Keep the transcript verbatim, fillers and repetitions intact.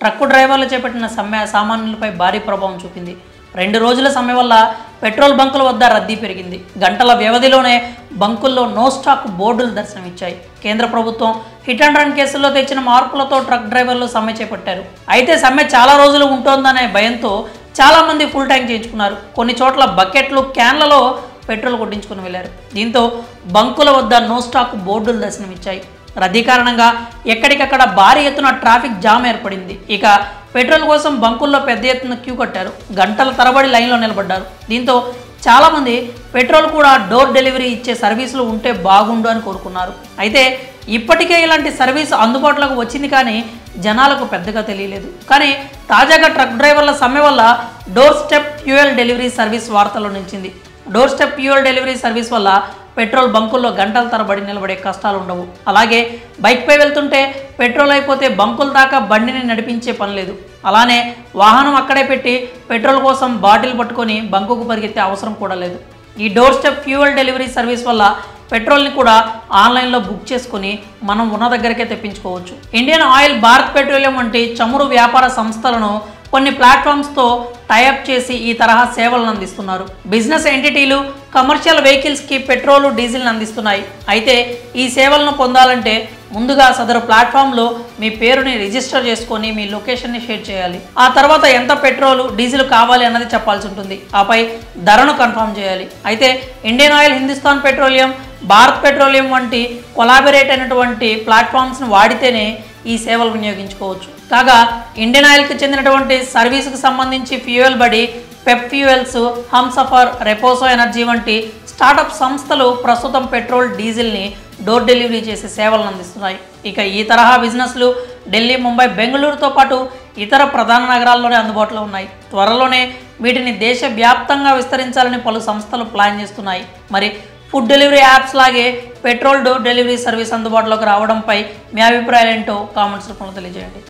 Truck డ్రైవర్లు చేపట్టిన సమ్మె సామాన్యులపై భారీ ప్రభావం చూపింది. రెండు రోజుల సమ్మె వల్ల పెట్రోల్ బంకుల వద్ద రద్దీ పెరిగింది. గంటల వ్యవధిలోనే బంకుల్లో నో స్టాక్ బోర్డులు దర్శనమిచ్చాయి. కేంద్ర ప్రభుత్వం హిట్ అండ్ రన్ కేసుల్లో తెచ్చిన మార్పులతో ట్రక్ డ్రైవర్లు సమ్మె చేపట్టారు. అయితే సమ్మె చాలా రోజులు ఉంటోందనే భయంతో చాలామంది ఫుల్ ట్యాంక్ చేయించుకున్నారు. కొన్ని చోట్ల బకెట్లు, క్యాన్లలో పెట్రోల్ కొట్టించుకుని వెళ్లారు. దీంతో బంకుల వద్ద నో స్టాక్ బోర్డులు దర్శనమిచ్చాయి. రద్దీ కారణంగా ఎక్కడికక్కడ భారీ ఎత్తున ట్రాఫిక్ జామ్ ఏర్పడింది. ఇక పెట్రోల్ కోసం బంకుల్లో పెద్ద ఎత్తున క్యూ కట్టారు. గంటల తరబడి లైన్లో నిలబడ్డారు. దీంతో చాలామంది పెట్రోల్ కూడా డోర్ డెలివరీ ఇచ్చే సర్వీసులు ఉంటే బాగుండు అని కోరుకున్నారు. అయితే ఇప్పటికే ఇలాంటి సర్వీస్ అందుబాటులోకి వచ్చింది, కానీ జనాలకు పెద్దగా తెలియలేదు. కానీ తాజాగా ట్రక్ డ్రైవర్ల సమ్మె వల్ల door step fuel delivery service వార్తల్లో నిలిచింది. Door step fuel delivery service వల్ల పెట్రోల్ బంకుల్లో గంటల తరబడి నిలబడే కష్టాలు ఉండవు. అలాగే బైక్పై వెళ్తుంటే పెట్రోల్ అయిపోతే బంకుల దాకా బండిని నడిపించే పని లేదు. అలానే వాహనం అక్కడే పెట్టి పెట్రోల్ కోసం బాటిల్ పట్టుకొని బంకుకు పరిగెత్తే అవసరం కూడా లేదు. ఈ door step fuel delivery service వల్ల పెట్రోల్ని కూడా ఆన్లైన్లో బుక్ చేసుకుని మనం ఉన్న దగ్గరికే తెప్పించుకోవచ్చు. ఇండియన్ ఆయిల్, భారత్ పెట్రోలియం వంటి చమురు వ్యాపార సంస్థలను కొన్ని ప్లాట్ఫామ్స్తో టైఅప్ చేసి ఈ తరహా సేవలను అందిస్తున్నారు. బిజినెస్ ఎంటిటీలు కమర్షియల్ వెహికల్స్కి పెట్రోలు, డీజిల్ని అందిస్తున్నాయి. అయితే ఈ సేవలను పొందాలంటే ముందుగా సదరు ప్లాట్ఫామ్లో మీ పేరుని రిజిస్టర్ చేసుకొని మీ లొకేషన్ని షేర్ చేయాలి. ఆ తర్వాత ఎంత పెట్రోలు, డీజిల్ కావాలి అన్నది చెప్పాల్సి ఉంటుంది. ఆపై ధరను కన్ఫర్మ్ చేయాలి. అయితే Indian Oil, Hindustan Petroleum, Bharat Petroleum వంటి కొలాబరేట్ అయినటువంటి ప్లాట్ఫామ్స్ని వాడితేనే ఈ సేవలు వినియోగించుకోవచ్చు. కాగా ఇండియన్ ఆయిల్కి చెందినటువంటి సర్వీసుకు సంబంధించి Fuel Buddy, Pep Fuels, Humsafar, Repos Energy వంటి స్టార్టప్ సంస్థలు ప్రస్తుతం పెట్రోల్, డీజిల్ని డోర్ డెలివరీ చేసే సేవలను అందిస్తున్నాయి. ఇక ఈ తరహా బిజినెస్లు ఢిల్లీ, ముంబై, బెంగళూరుతో పాటు ఇతర ప్రధాన నగరాల్లోనే అందుబాటులో ఉన్నాయి. త్వరలోనే వీటిని దేశవ్యాప్తంగా విస్తరించాలని పలు సంస్థలు ప్లాన్ చేస్తున్నాయి. మరి ఫుడ్ డెలివరీ యాప్స్ లాగే పెట్రోల్ డోర్ డెలివరీ సర్వీస్ అందుబాటులోకి రావడంపై మీ అభిప్రాయాలు ఏంటో కామెంట్స్ రూపంలో తెలియజేయండి.